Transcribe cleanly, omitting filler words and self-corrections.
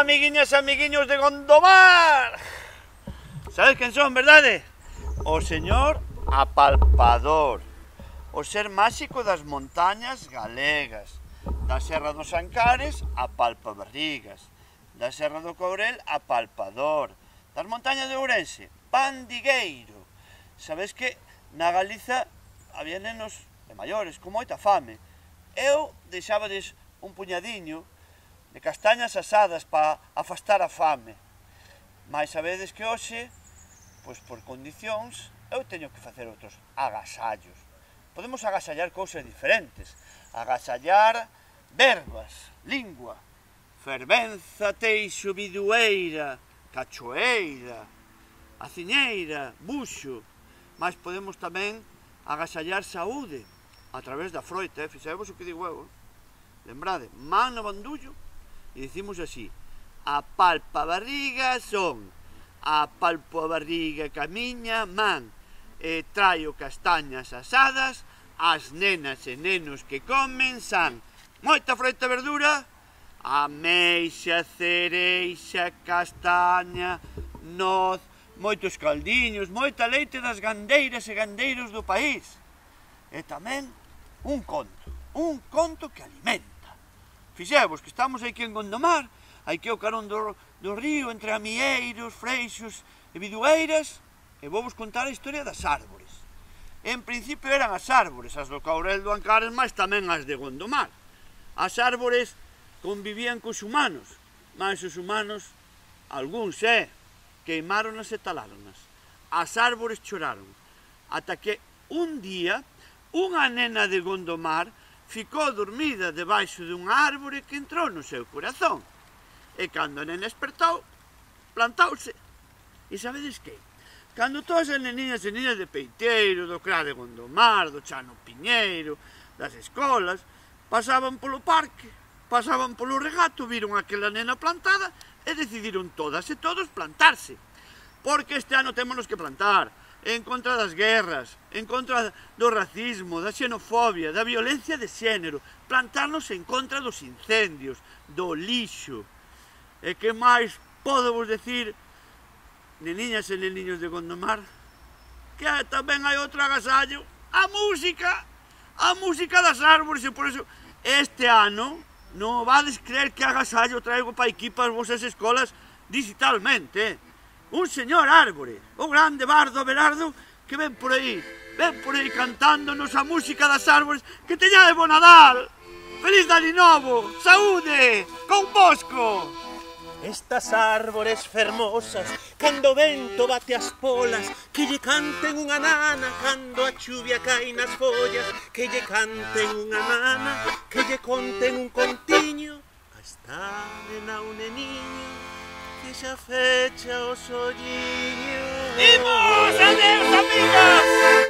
amiguiñas e amiguiños de Gondomar! Sabes quen son, verdade? O señor Apalpador, o ser máxico das montañas galegas, da Serra dos Ancares, Apalpabarrigas, da Serra do Courel, Apalpador, das montañas de Ourense, Pandigueiro. Sabes que na Galiza había nenos de maiores, con moita fame. Eu deixabades un puñadiño de castañas asadas para afastar a fame. Mais sabedes que hoxe, pois por condicións, eu teño que facer outros agasallos. Podemos agasallar cousas diferentes. Agasallar verbas, lingua, fervenza, teixo, bidueira, cachoeira, aciñeira, buxo. Mas podemos tamén agasallar saúde a través da froita, fixemos o que digo eu. Lembrade, man no bandullo e dicimos así: apalpabarriga son, apalpo a barriga ca miña man, e traio castañas asadas, as nenas e nenos que comen san. Moita froita e verdura, ameixa, cereixa, castaña, noz, moitos caldiños, moita leite das gandeiras e gandeiros do país. E tamén un conto que alimenta. Fixemos que estamos aquí en Gondomar, aquí ao carón do río, entre amieiros, freixos e bidueiras, e vou vos contar a historia das árbores. En principio eran as árbores, as do Courel do Ancares, mas tamén as de Gondomar. As árbores convivían cos humanos, mas os humanos, algúns queimáronas e taláronas. As árbores choraron, ata que un día unha nena de Gondomar ficou dormida debaixo dunha árbore que entrou no seu corazón. E cando a nena despertou, plantouse. E sabedes que? Cando todas as neniñas e niñas de Peiteiro, do Cra de Gondomar, do Chano Piñeiro, das escolas, pasaban polo parque, pasaban polo regato, viron aquela nena plantada e decidiron todas e todos plantarse. Porque este ano témonos que plantar, en contra das guerras, en contra do racismo, da xenofobia, da violencia de xénero, plantarnos en contra dos incendios, do lixo. E que máis podo vos decir, neniñas e neniños de Gondomar, que tamén hai outro agasallo, a música das árbores, e por iso este ano non vades creer que agasallo traigo para aquí para as vosas escolas digitalmente. Un señor árbore, o grande bardo Abelardo, que ven por aí cantándonos a música das árbores. Que teñades bo Nadal, feliz Dani Novo, saúde, con Bosco. Estas árbores fermosas, cando o vento bate as polas, que lle canten unha nana cando a chuvia cae nas follas, que lle canten unha nana, que lle conten un contiño, a esta nena un neniño, que xa fecha os olliños. Imos, adeus, amigas!